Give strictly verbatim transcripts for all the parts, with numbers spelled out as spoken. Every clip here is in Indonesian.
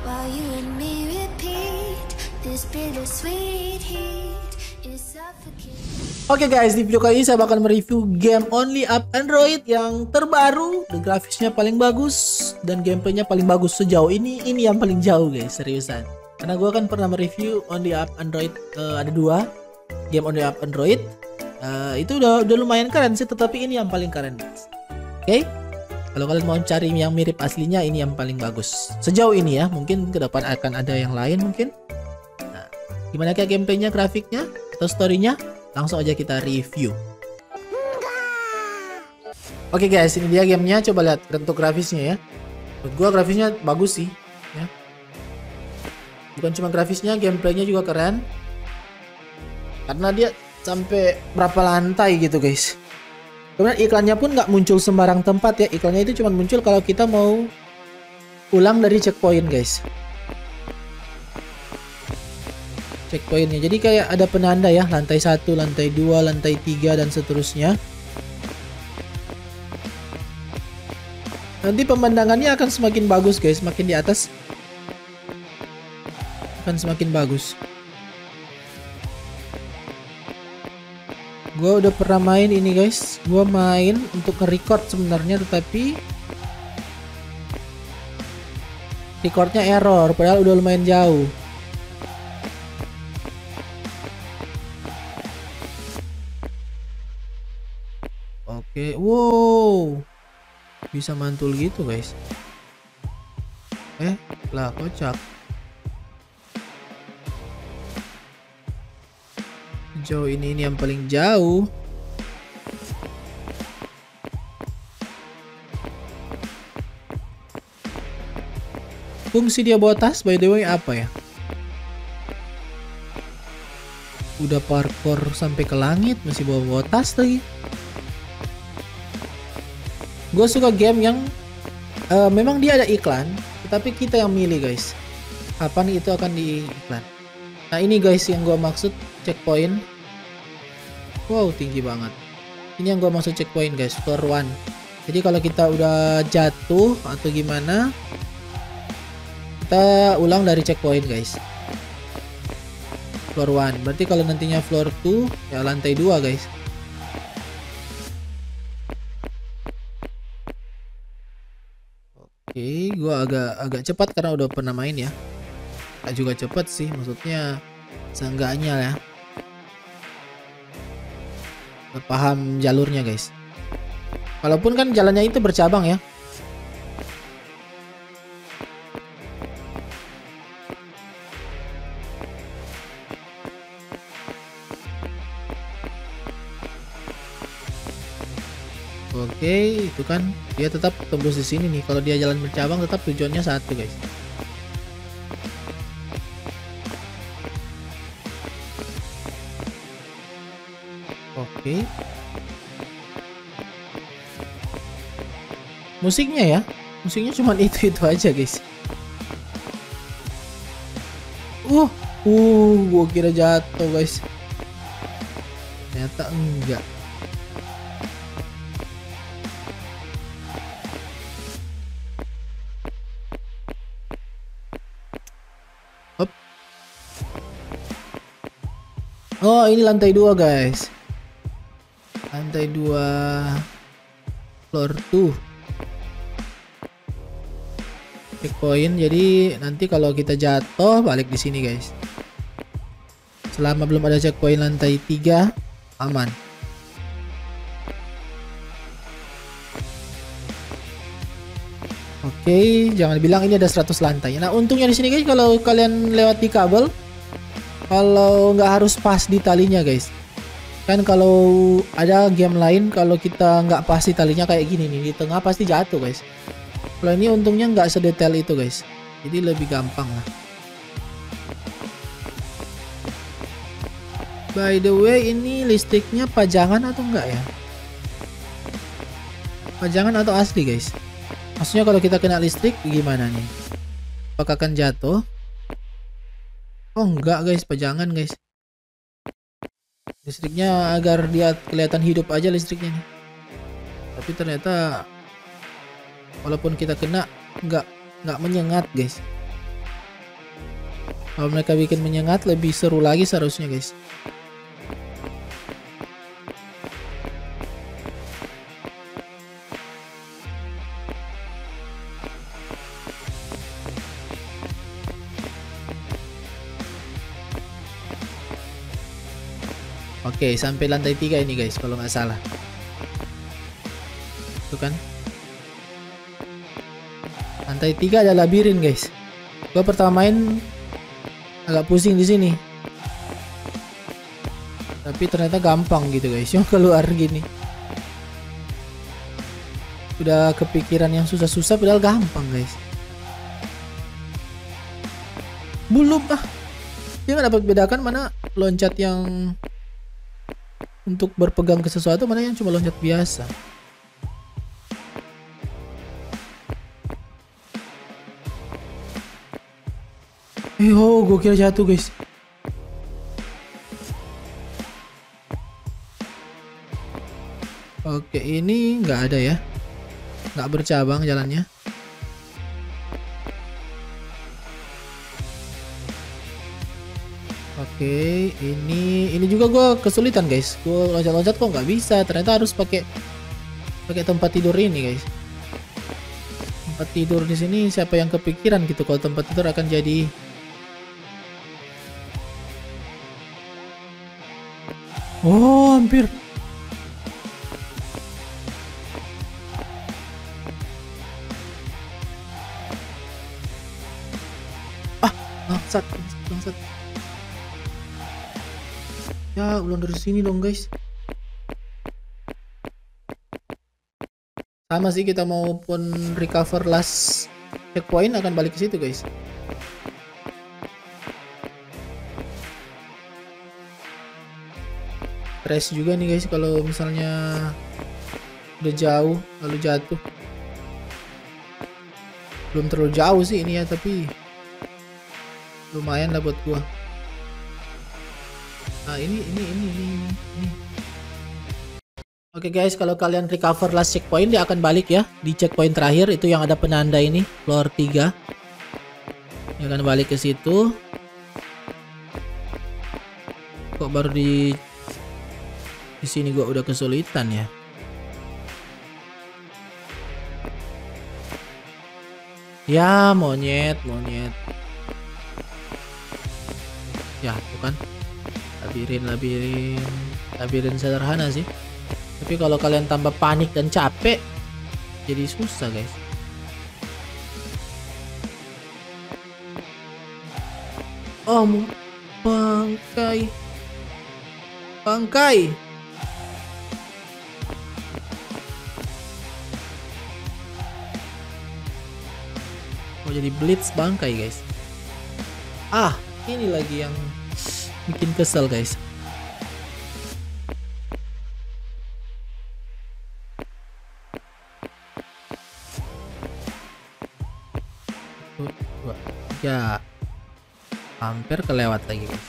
while you and me repeat this bittersweet heat is suffocating. Oke guys, di video kali ini saya bakal mereview game Only Up Android yang terbaru. The grafisnya paling bagus dan gameplaynya paling bagus sejauh ini. Ini yang paling jauh guys, seriusan. Karena gue kan pernah mereview Only Up Android, uh, ada dua game Only Up Android. Uh, itu udah udah lumayan keren sih, tetapi ini yang paling keren guys. Oke, okay? Kalau kalian mau cari yang mirip aslinya, ini yang paling bagus sejauh ini ya. Mungkin ke depan akan ada yang lain mungkin. Nah, gimana kayak gameplaynya, grafiknya, atau storynya? Langsung aja kita review. Oke okay guys, ini dia gamenya. Coba lihat bentuk grafisnya ya. Menurut gua grafisnya bagus sih ya. Bukan cuma grafisnya, gameplaynya juga keren. Karena dia sampai berapa lantai gitu guys. Kemudian iklannya pun nggak muncul sembarang tempat ya. Iklannya itu cuma muncul kalau kita mau pulang dari checkpoint guys. Checkpointnya, jadi kayak ada penanda ya, lantai satu, lantai dua, lantai tiga, dan seterusnya. Nanti pemandangannya akan semakin bagus guys, makin di atas akan semakin bagus. Gua udah pernah main ini guys, gua main untuk nge-record sebenarnya, tetapi recordnya error, padahal udah lumayan jauh. Oke, wow, bisa mantul gitu guys. Eh, lah kocak. Jauh ini ini yang paling jauh. Fungsi dia bawa tas by the way apa ya? Udah parkour sampai ke langit masih bawa bawa tas lagi. Gue suka game yang uh, memang dia ada iklan, tetapi kita yang milih guys. Kapan itu akan di iklan? Nah ini guys yang gue maksud checkpoint. Wow, tinggi banget. Ini yang gue maksud checkpoint guys, floor one. Jadi kalau kita udah jatuh atau gimana, kita ulang dari checkpoint guys. Floor one. Berarti kalau nantinya floor two ya lantai dua guys. Oke, okay, gua agak agak cepat karena udah pernah main ya. Gak juga cepat sih, maksudnya seenggaknya ya. Udah paham jalurnya guys. Walaupun kan jalannya itu bercabang ya. Oke, itu kan dia tetap tembus di sini nih. Kalau dia jalan bercabang tetap tujuannya satu guys. Oke. Musiknya ya, musiknya cuma itu itu aja guys. Uh, uh, gua kira jatuh guys. Ternyata enggak. Oh, ini lantai dua guys. Lantai dua, floor two. Checkpoint. Jadi nanti kalau kita jatuh balik di sini guys. Selama belum ada checkpoint lantai tiga, aman. Oke, jangan bilang ini ada seratus lantai. Nah, untungnya di sini guys, kalau kalian lewat di kabel, kalau nggak harus pas di talinya guys. Kan kalau ada game lain kalau kita nggak pas di talinya kayak gini nih, di tengah pasti jatuh guys. Kalau ini untungnya nggak sedetail itu guys, jadi lebih gampang lah. By the way, ini listriknya pajangan atau enggak ya? Pajangan atau asli guys? Maksudnya kalau kita kena listrik gimana nih? Apakah akan jatuh? Oh enggak guys, pajangan guys. Listriknya agar dia kelihatan hidup aja listriknya nih. Tapi ternyata walaupun kita kena nggak nggak menyengat guys. Kalau mereka bikin menyengat lebih seru lagi seharusnya guys. Oke, sampai lantai tiga ini guys, kalau nggak salah. Tuh kan? Lantai tiga ada labirin guys. Gua pertama main agak pusing di sini. Tapi ternyata gampang gitu guys, yang keluar gini. Udah kepikiran yang susah-susah padahal gampang guys. Belum ah. Dia nggak dapat bedakan mana loncat yang untuk berpegang ke sesuatu, mana yang cuma loncat biasa. Eh, oh, gue kira jatuh guys. Oke, ini nggak ada ya, nggak bercabang jalannya. Oke, ini ini juga gue kesulitan guys. Gue loncat-loncat kok nggak bisa. Ternyata harus pakai pakai tempat tidur ini guys. Tempat tidur di sini siapa yang kepikiran gitu kalau tempat tidur akan jadi. Oh, hampir. Ah, bangsat, bangsat. Ya, ulang dari sini dong guys. Sama sih, kita maupun recover last checkpoint akan balik ke situ guys. Stress juga nih guys kalau misalnya udah jauh lalu jatuh. Belum terlalu jauh sih ini ya, tapi lumayan lah buat gua. Nah ini ini ini ini, ini. Oke guys, kalau kalian recover last checkpoint dia akan balik ya di checkpoint terakhir itu yang ada penanda ini floor tiga. Dia akan balik ke situ. Kok baru di di sini gua udah kesulitan ya. Ya monyet monyet. Ya tuh kan. Labirin, labirin, labirin sederhana sih. Tapi kalau kalian tambah panik dan capek, jadi susah guys. Oh, bangkai, bangkai. Oh jadi blitz bangkai guys. Ah, ini lagi yang bikin kesel guys. Satu, dua, tiga. Hampir kelewat lagi guys.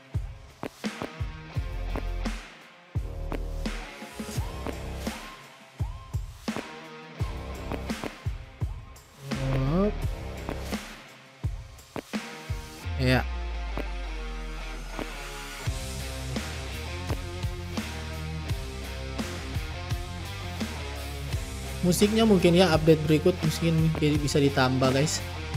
Oh. Ya. Musiknya mungkin ya update berikut mungkin jadi bisa ditambah guys.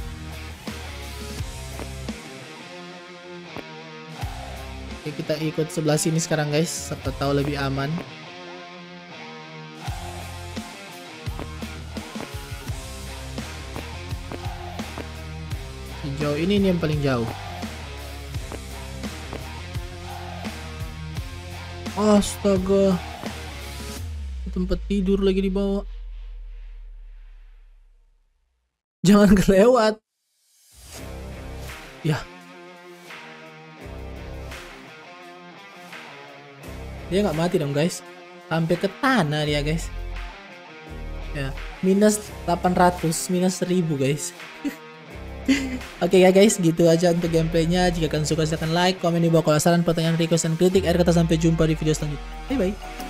Oke, kita ikut sebelah sini sekarang guys, siapa tahu lebih aman. Sejauh ini ini yang paling jauh. Astaga, tempat tidur lagi di bawah. Jangan kelewat. Ya. Dia nggak mati dong guys. Sampai ke tanah dia guys. Ya, minus delapan ratus, minus seribu guys. Oke okay, ya guys, gitu aja untuk gameplaynya. Jika kalian suka silahkan like, komen di bawah. Kalau saran, pertanyaan, request, dan kritik, akhir kata sampai jumpa di video selanjutnya. Bye bye.